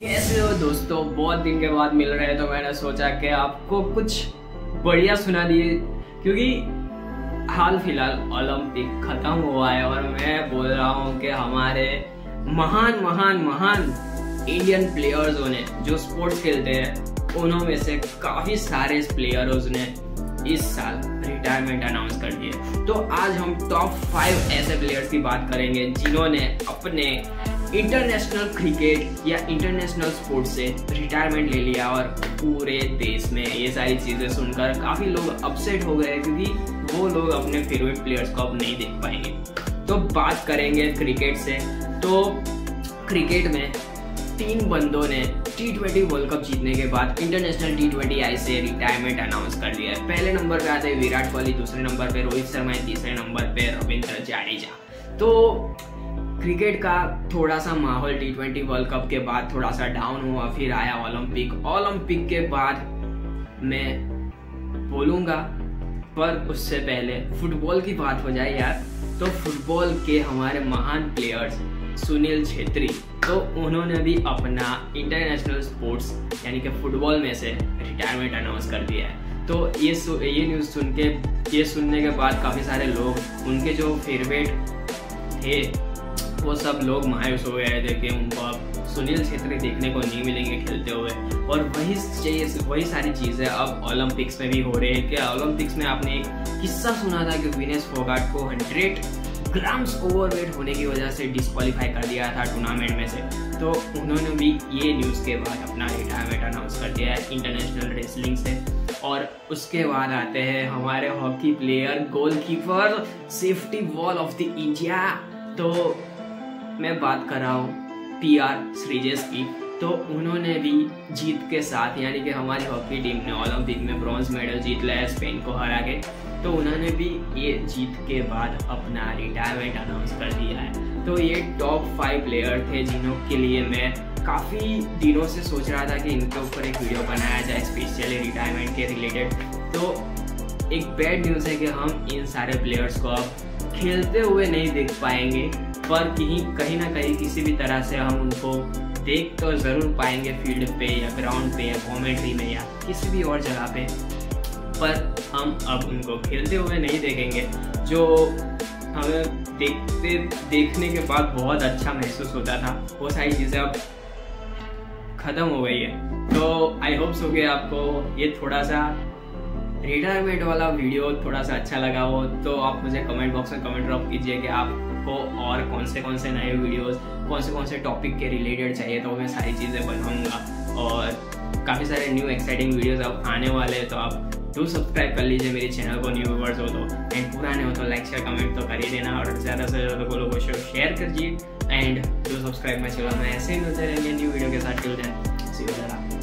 कैसे हो दोस्तों, बहुत दिन के बाद मिल रहे हैं तो मैंने सोचा कि आपको कुछ बढ़िया सुना दिए, क्योंकि हाल फिलहाल ओलंपिक खत्म हुआ है और मैं बोल रहा हूँ कि हमारे महान महान महान इंडियन प्लेयर्स ने जो स्पोर्ट्स खेलते हैं उन्हों में से काफी सारे प्लेयर्स ने इस साल रिटायरमेंट अनाउंस कर दिए। तो आज हम टॉप 5 ऐसे प्लेयर्स की बात करेंगे जिन्होंने अपने इंटरनेशनल क्रिकेट या इंटरनेशनल स्पोर्ट्स से रिटायरमेंट ले लिया। और पूरे देश में ये सारी चीजें सुनकर काफी लोग अपसेट हो गए, क्योंकि वो लोग अपने फेवरेट प्लेयर्स को अब नहीं देख पाएंगे। तो बात करेंगे क्रिकेट से। तो क्रिकेट में 3 बंदों ने T20 वर्ल्ड कप जीतने के बाद इंटरनेशनल T20 आई से रिटायरमेंट अनाउंस कर दिया है। पहले नंबर पे आते हैं विराट कोहली, दूसरे नंबर पे रोहित शर्मा, तीसरे नंबर पे रविंद्र जाडेजा। तो क्रिकेट का थोड़ा सा माहौल T20 वर्ल्ड कप के बाद थोड़ा सा डाउन हुआ, फिर आया ओलंपिक के बाद मैं बोलूँगा, पर उससे पहले फुटबॉल की बात हो जाए यार, तो फुटबॉल के हमारे महान प्लेयर्स सुनील छेत्री, तो उन्होंने भी अपना इंटरनेशनल स्पोर्ट्स यानी कि फुटबॉल में से रिटायरमेंट अनाउंस कर दिया है। तो ये न्यूज़ सुनने के बाद काफ़ी सारे लोग, उनके जो फेवरेट थे वो सब लोग मायूस हो गए थे कि उनको अब सुनील छेत्री देखने को नहीं मिलेंगे खेलते हुए। और वही सारी चीज़ें अब ओलंपिक्स में भी हो रही है। कि ओलंपिक्स में आपने एक किस्सा सुना था कि विनेश फोगाट को 100 ग्राम्स ओवरवेट होने की वजह से डिस्क्वालीफाई कर दिया था टूर्नामेंट में से। तो उन्होंने भी ये न्यूज़ के बाद अपना रिटायरमेंट अनाउंस कर दिया है इंटरनेशनल रेसलिंग से। और उसके बाद आते हैं हमारे hockey player, goalkeeper, safety wall of the India. तो मैं बात कर रहा हूँ PR श्रीजेश की। तो उन्होंने भी जीत के साथ, यानी कि हमारी हॉकी टीम ने ओलंपिक में ब्रॉन्ज मेडल जीत लिया है स्पेन को हरा के, तो उन्होंने भी ये जीत के बाद अपना रिटायरमेंट अनाउंस कर दिया है। तो ये टॉप 5 प्लेयर थे जिन्हों के लिए मैं काफ़ी दिनों से सोच रहा था कि इनके ऊपर एक वीडियो बनाया जाए स्पेशली रिटायरमेंट के रिलेटेड। तो एक बैड न्यूज़ है कि हम इन सारे प्लेयर्स को अब खेलते हुए नहीं देख पाएंगे, पर कहीं ना कहीं किसी भी तरह से हम उनको देख तो ज़रूर पाएंगे फील्ड पे या ग्राउंड पे या कॉमेंट्री में या किसी भी और जगह पे, पर हम अब उनको खेलते हुए नहीं देखेंगे, जो हमें देखने के बाद बहुत अच्छा महसूस होता था। वो सारी चीज़ें अब ख़त्म हो गई है। तो आई होप सो कि आपको ये थोड़ा सा रिटायरमेंट वाला वीडियो थोड़ा सा अच्छा लगा हो, तो आप मुझे कमेंट बॉक्स में कमेंट ड्रॉप कीजिए कि आपको और कौन से नए वीडियोस, कौन से टॉपिक के रिलेटेड चाहिए, तो मैं सारी चीज़ें बनाऊंगा। और काफ़ी सारे न्यू एक्साइटिंग वीडियोस अब आने वाले हैं, तो आप डू सब्सक्राइब कर लीजिए मेरे चैनल को, न्यू व्यूअर्स हो तो, एंड पुराने हो तो लाइक शेयर कमेंट तो कर ही देना, और ज़्यादा से ज़्यादा लोगों को शेयर कीजिए and do subscribe my channel में। ऐसे ही मिलते रहेंगे न्यू वीडियो के साथ। Till then see you.